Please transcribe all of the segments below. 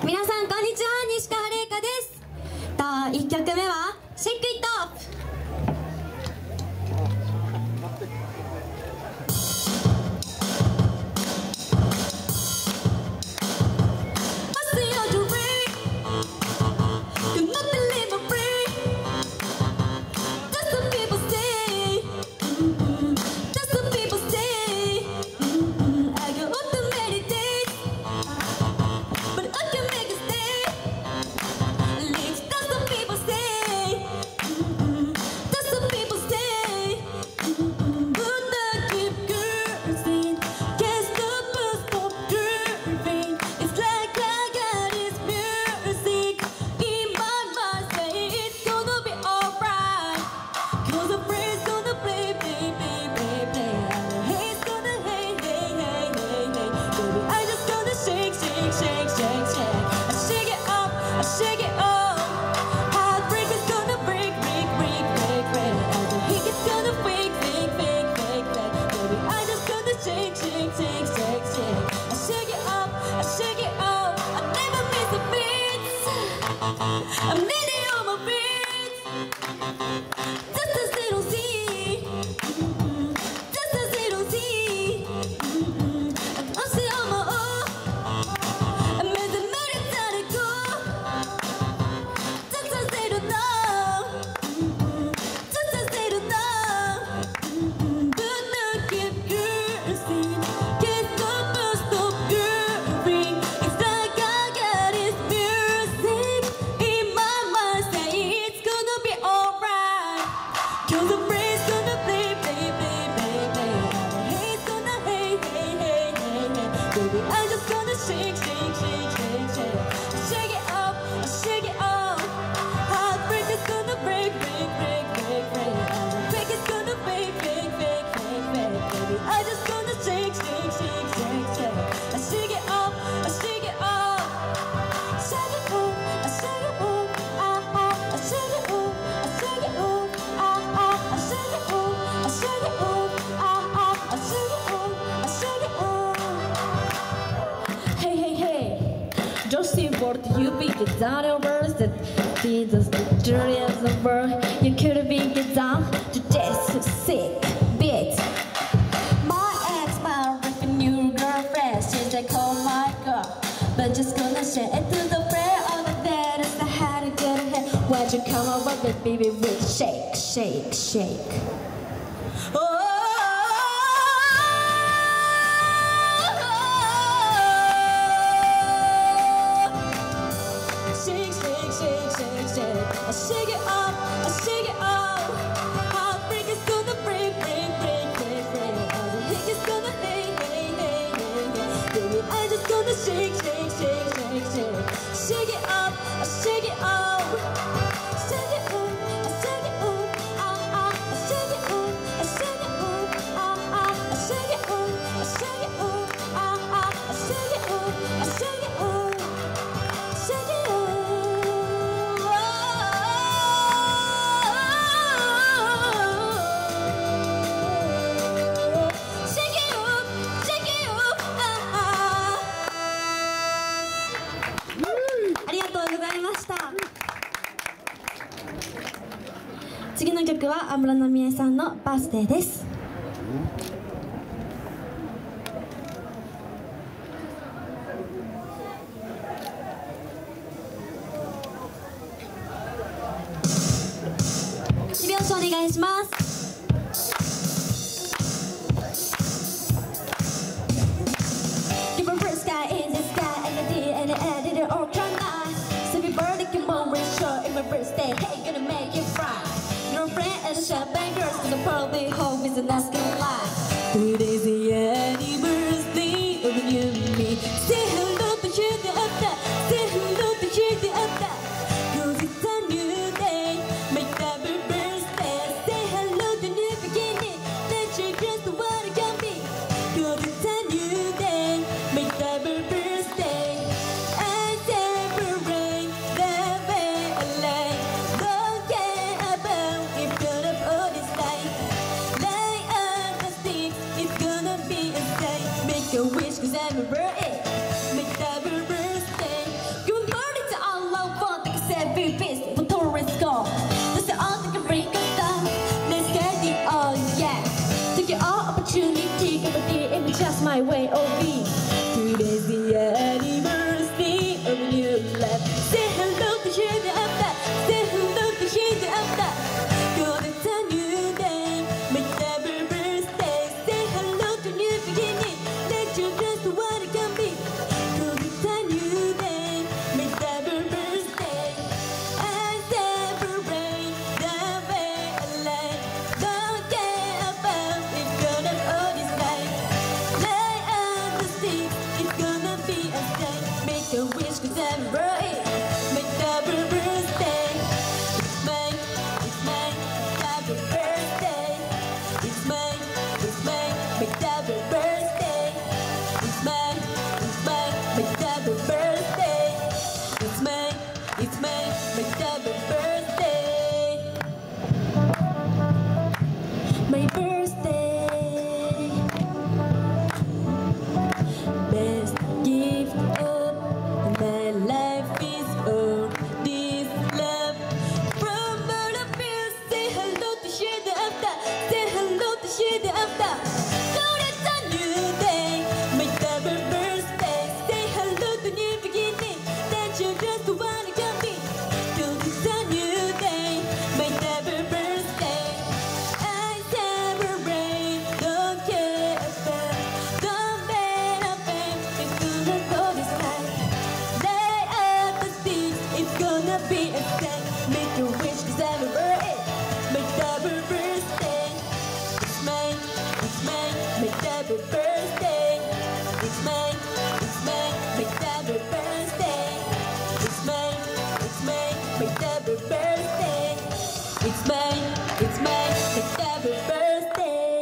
皆さんこんにちは、西川玲香です。1曲目は「シェイクイットオフ」。I'm needing on my feet, just as they don't see, just as they don't see. I'm still on my own, I'm in the middle of the go, just as they don't know, just as they don't know. But now keep cursing, can't stop grooving. It's like I got this music in my mind, say it's gonna be alright. 'Cause the brain's gonna play, play, play, play, play. The hate's gonna hate, hate, hate, hate, hate. Baby, I'm just gonna shake, shake, shake, shake, shake. Shake it up, shake it up. Heartbreak is gonna break, break, break, break, break. Break is gonna fake, fake, fake, fake, fake. Baby, I'm just gonna shake, shake, shake, shake, shake. Shake it up, shake it up. Shake it up, shake it up. Shake it up, shake it up. Shake it up, shake it up. Shake it up, shake it up. Hey, hey, hey. Just see what you think it's on your words that feed us the dirty as the world. You could have been get down to this sick beat. My ex, my ripping new girlfriend, since I call my girl, but just gonna share it to the prayer all of that is the how to get ahead. Why'd you come over with baby with shake, shake, shake? Oh. Shake, shake, shake, shake, shake. I shake it up, I shake it up. Heartbreak is gonna break, break, break, break, break. All the hate is gonna hate, hate, hate, hate, hate. Baby, I just gonna shake, shake, shake, shake, shake. Shake it up, I shake it up. Shake it up, I shake it up. I shake it up, I shake it up. I shake it up, I shake it up. I shake it up, I shake it up. Shake it up. Shake it up, shake it up. ありがとうございました。次の曲は安室奈美恵さんのバースデーです。手拍子お願いします。Give a blue sky in the sky and the D and the N and the all come nice. So we burn the come on, we're sure in my birthday. Hey, gonna make it fry. Your friend and the champagne girls gonna probably home with the nice good life. Today's the anniversary of you and me. Say hello to you the other. Say hello to you the other. 'Cause it's a new day. Make double birthday. Say hello to new beginning. Let your girls to what it can be. 'Cause it's a new day. Make double birthday. And celebrate the way I like. Don't care about if you're up all this night. Light up the sticks, it's gonna be a sight. Make a wish 'cause I'm a birthday. Make double birthday. Go be. Today's the anniversary of a new life. Say hello to share the after. Say hello to share the after. 'Cause it's a new day. Make every birthday. Say hello to new beginning. Let your dress to what it can be. 'Cause it's a new day. Make every birthday. I celebrate the way I like. Don't care about it's gonna all this life. Lay out the sticks, it's gonna be a day. Make a wish 'cause I'm right. Make every birthday. It's mine, every birthday. It's mine, make every birthday. It's mine, make every birthday. It's mine, make every birthday. My birthday. Best gift of my life is all this love from all of you. Say hello to share the after. Say hello to share the after. 'Cause it's a new day. Make every birthday. Say hello to new beginning. That you just wanna come be. 'Cause it's a new day. Make every birthday. I celebrate. Don't care about. Don't let up and it's gonna go this time. Lay out the sticks. It's gonna be a day. Make a wish 'cause I'm a bird. Make every birthday. It's mine, make every birthday. It's mine, make every birthday. It's mine, make every birthday. It's mine, make every birthday.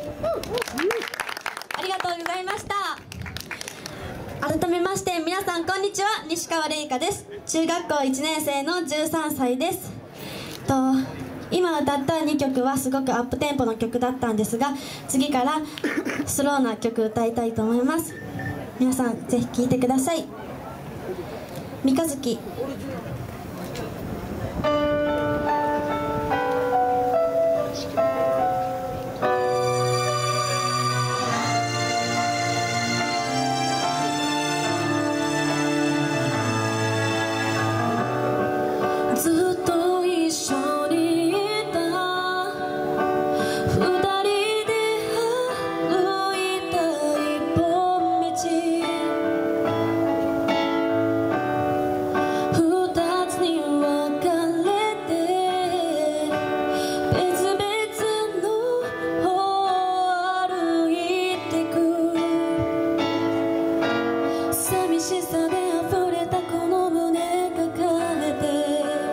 ありがとうございました。改めまして皆さんこんにちは、西川玲香です。中学校1年生の13歳です。今歌った2曲はすごくアップテンポの曲だったんですが、次からスローな曲歌いたいと思います。皆さんぜひ聴いてください。三日月。ずっと一緒にいた二人で歩いた一本道、二つに分かれて別々の方を歩いてく。寂しさで溢れたこの胸抱えて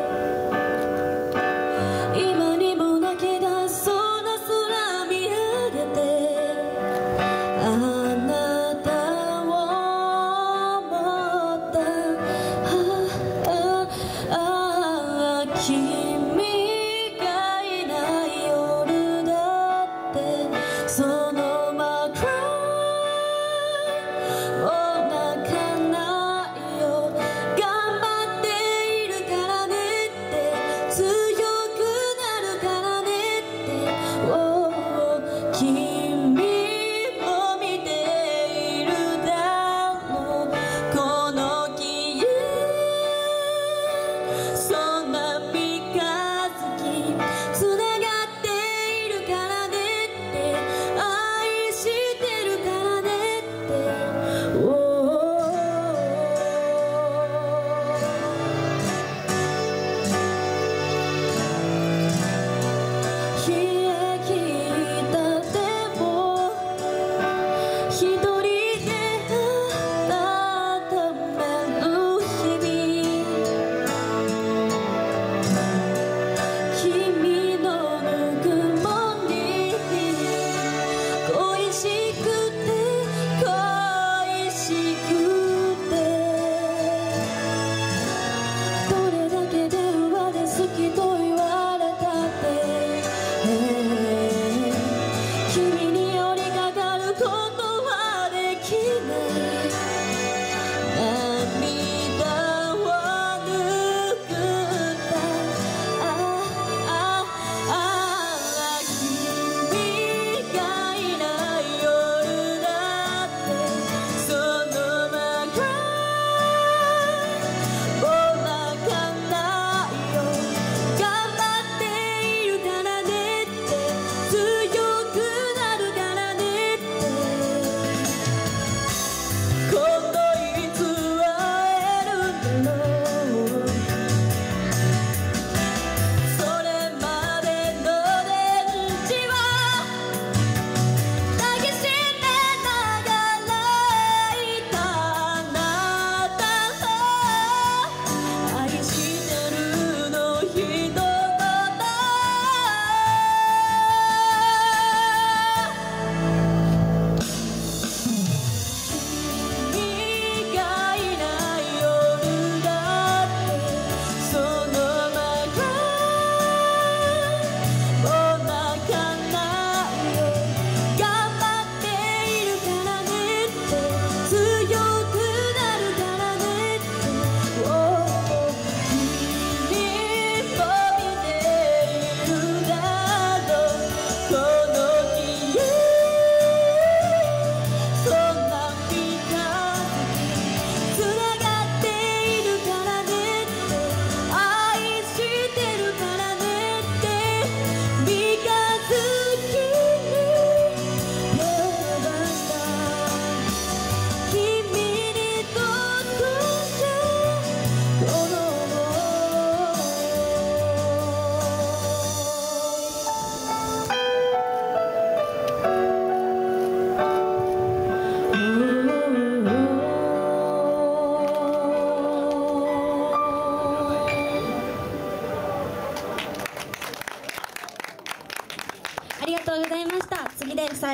今にも泣き出そうな空見上げて、あなたを思った。君がいない夜だってその真っ暗を泣かな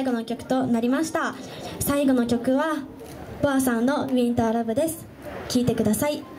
最後の曲となりました。最後の曲はボアさんのウィンターラブです。聴いてください。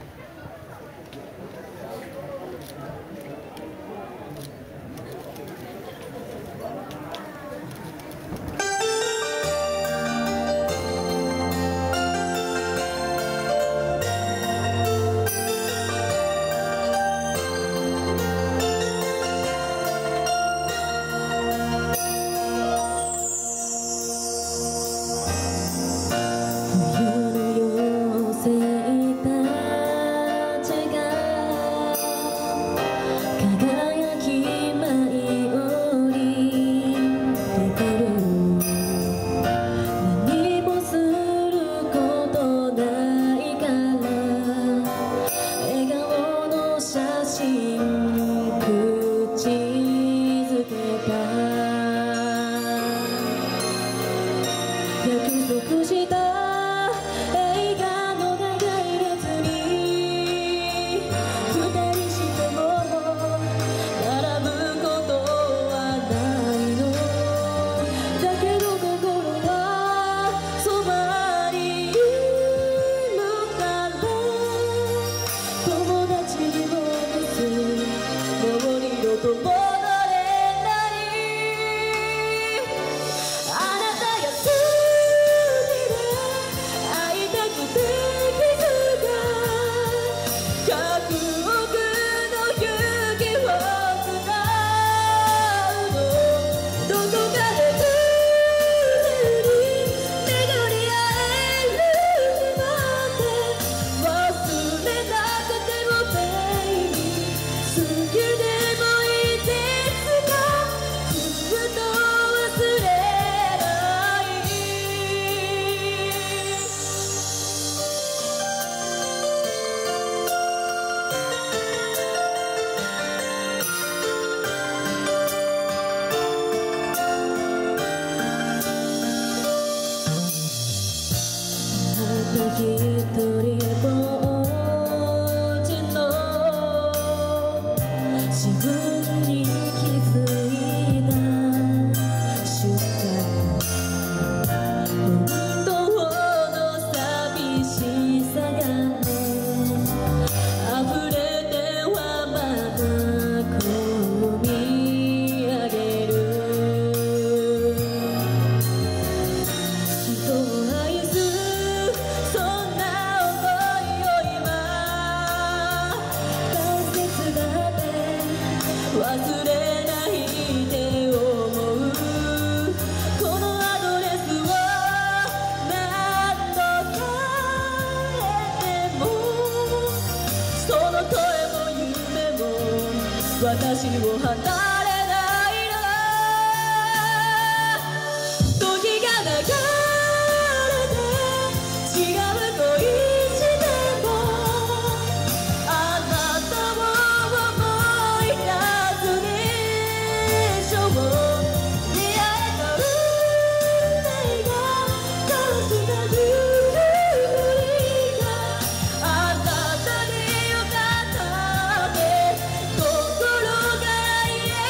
私を離れないの時が流れて違う恋してもあなたを思い出すでしょう出会えた運命が交わしたルールがあなたでよかったって心から言え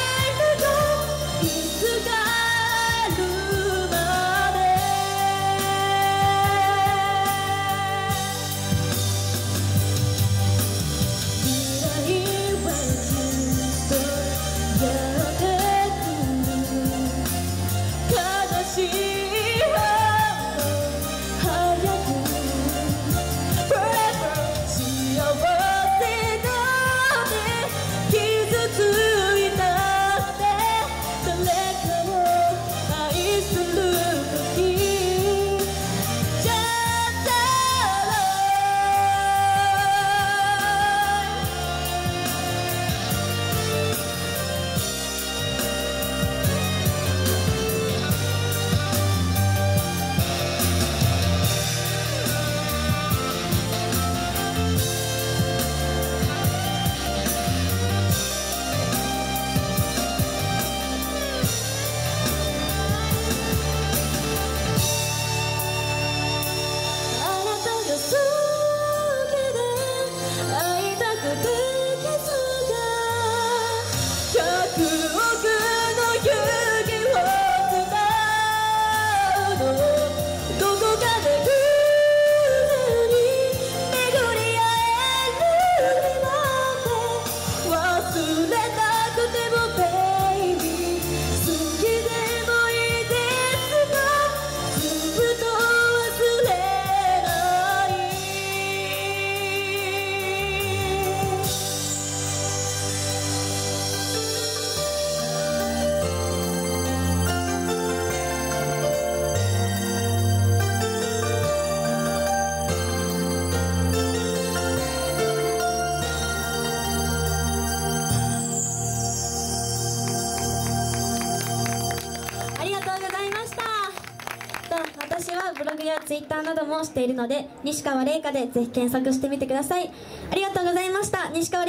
グや Twitter などもしているので、西川玲香でぜひ検索してみてください。ありがとうございました。西川